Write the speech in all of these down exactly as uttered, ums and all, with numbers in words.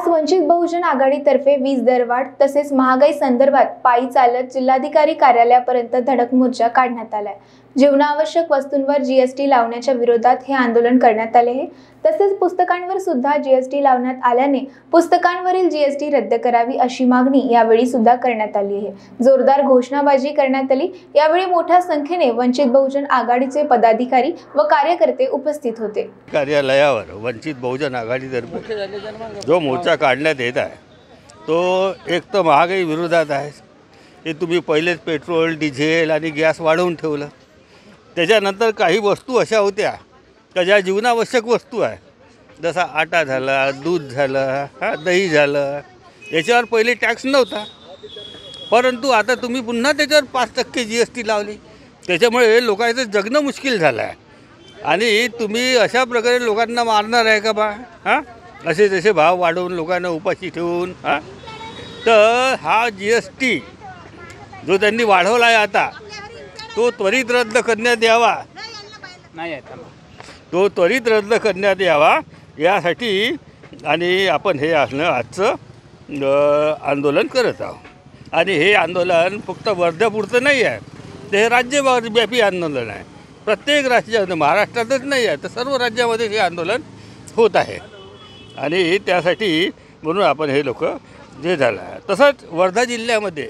वंचित बहुजन आघाडीतर्फे वीज दरवाढ तसेच महागाई संदर्भात पायी चालत जिल्हाधिकारी कार्यालयापर्यंत धडक मोर्चा काढण्यात आलाय। जीवनावश्यक वस्तूंवर जीएसटी लावण्याच्या विरोधात हे आंदोलन करण्यात आले आहे। तसेच पुस्तकांवर सुद्धा जीएसटी लावण्यात आल्याने पुस्तकांवरील जीएसटी रद्द करावी अशी मागणी यावेळी सुद्धा करण्यात आली आहे। जोरदार घोषणाबाजी करण्यात आली। यावेळी मोठ्या संख्येने वंचित बहुजन आघाडीचे पदाधिकारी व कार्यकर्ते उपस्थित होते। कार्यालयावर वंचित बहुजन आघाडीतर्फे जो मोर्चा काढण्यात येत आहे तो एक तर महागाई विरोधात आहे। हे तुम्ही पहिलेच पेट्रोल डिझेल आणि गॅस वाढवून ठेवलं। त्याच्यानंतर काही वस्तू अशा होत्या का ज्या जीवनावश्यक वस्तू आहे, जसा आटा झाला, दूध झालं, हा दही झालं, याच्यावर पहिले टॅक्स नव्हता, परंतु आता तुम्ही पुन्हा त्याच्यावर पाच टक्के जी एस टी लावली। त्याच्यामुळे लोकांचं जगणं मुश्किल झालं आहे आणि तुम्ही अशा प्रकारे लोकांना मारणार आहे का बा? हां असे जसे भाव वाढवून लोकांना उपाशी ठेवून हां तर हा जी एस टी जो त्यांनी वाढवला आहे आता तो त्वरित रद्द करण्यात यावा नाही आहे तो त्वरित रद्द करण्यात यावा यासाठी आणि आपण हे असणं आजचं आंदोलन करत आहोत। आणि हे आंदोलन फक्त वर्ध्यापुरतं नाही आहे, ते राज्यव्यापी आंदोलन आहे। प्रत्येक राज्यामध्ये, महाराष्ट्रातच नाही आहे तर सर्व राज्यामध्ये हे आंदोलन होत आहे आणि त्यासाठी म्हणून आपण हे लोक जे झालं आहे। तसंच वर्धा जिल्ह्यामध्ये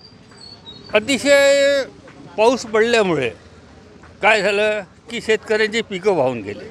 अतिशय पाऊस पडल्यामुळे काय झालं की शेतकऱ्यांची पिकं वाहून गेले,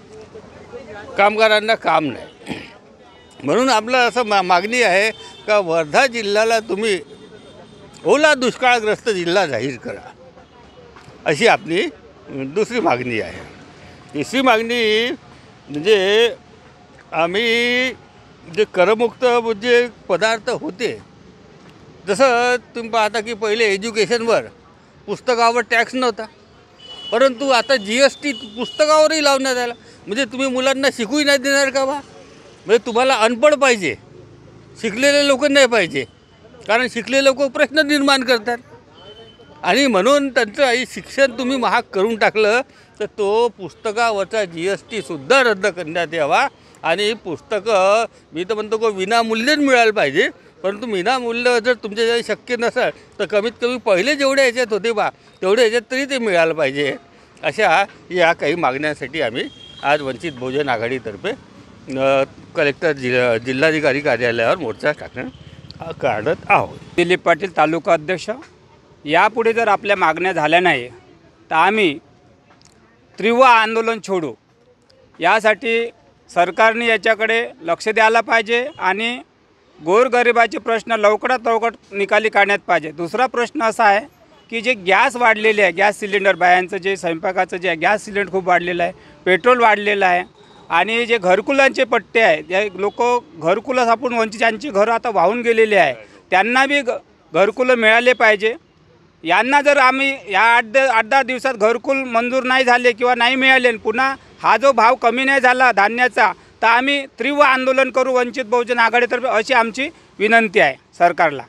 कामगारांना काम नाही। म्हणून आपलं असं मा मागणी आहे का वर्धा जिल्ह्याला तुम्ही ओला दुष्काळग्रस्त जिल्हा जाहीर करा, अशी आपली दुसरी मागणी आहे। तिसरी मागणी म्हणजे आम्ही जे करमुक्त जे पदार्थ होते, जसं तुम्ही पाहता की पहिले एज्युकेशनवर पुस्तकावर टॅक्स नव्हता, परंतु आता जी एस टी पुस्तकावरही लावण्यात आला। म्हणजे तुम्ही मुलांना शिकूही नाही देणार का बा? म्हणजे तुम्हाला अनपढ पाहिजे, शिकलेले लोक नाही पाहिजे, कारण शिकलेले लोक प्रश्न निर्माण करतात आणि म्हणून त्यांचं आई शिक्षण तुम्ही महाग करून टाकलं तर तो पुस्तकावरचा जी एस टीसुद्धा रद्द करण्यात यावा आणि पुस्तकं मी तर म्हणतो की विनामूल्यच मिळायला पाहिजे। परंतु विनामूल्य जर तुमच्या शक्य नसेल तर कमीत कमी पहिले जेवढे याच्यात होते बा तेवढे याच्यात तरी ते मिळालं पाहिजे। अशा या काही मागण्यांसाठी आम्ही आज वंचित बहुजन आघाडीतर्फे कलेक्टर जिल्हा जिल्हाधिकारी कार्यालयावर मोर्चा टाकणं काढत आहोत। दिलीप पाटील, तालुका अध्यक्ष। यापुढे जर आपल्या मागण्या झाल्या नाही तर आम्ही तीव्र आंदोलन छोडू। यासाठी सरकारने याच्याकडे लक्ष द्यायला पाहिजे आणि गोरगरिबाचे प्रश्न लवकरात लवकर निकाली काढण्यात पाहिजे। दुसरा प्रश्न असा आहे की जे गॅस वाढलेले आहे, गॅस सिलेंडर बायांचं जे स्वयंपाकाचं जे गॅस सिलेंडर खूप वाढलेलं आहे, पेट्रोल वाढलेलं आहे आणि जे घरकुलांचे पट्टे आहे, जे लोक घरकुलं आपण वंचितांची घरं आता वाहून गेलेले आहे, त्यांना बी घरकुलं मिळाले पाहिजे। यांना जर आम्ही या आठ आठ दहा दिवसात घरकुल मंजूर नाही झाले किंवा नाही मिळाले, पुन्हा हा जो भाव कमी नाही झाला धान्याचा, तर आम्ही तीव्र आंदोलन करू वंचित बहुजन आघाडीतर्फे, अशी आमची विनंती आहे सरकारला।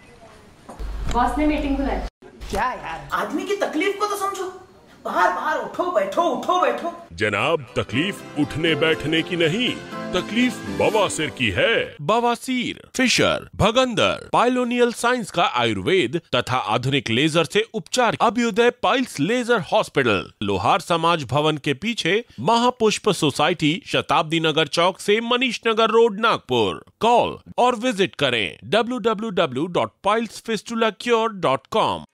बॉस ने मीटिंग बुलाई। क्या यार, आदमी की तकलीफ को तो समझो। बाहर बाहर उठो बैठो उठो बैठो। जनाब, तकलीफ उठने बैठने की नहीं, तकलीफ बवासीर की है। बवासीर, फिशर, भगंदर, पाइलोनियल साइंस का आयुर्वेद तथा आधुनिक लेजर से उपचार। Abhyudaya piles laser hospital, Lohar Samaj Bhavan के पीछे, महापुष्प सोसाइटी, शताब्दी नगर चौक से मनीष नगर रोड, नागपुर। कॉल और विजिट करें W W W dot piles fistula cure dot com.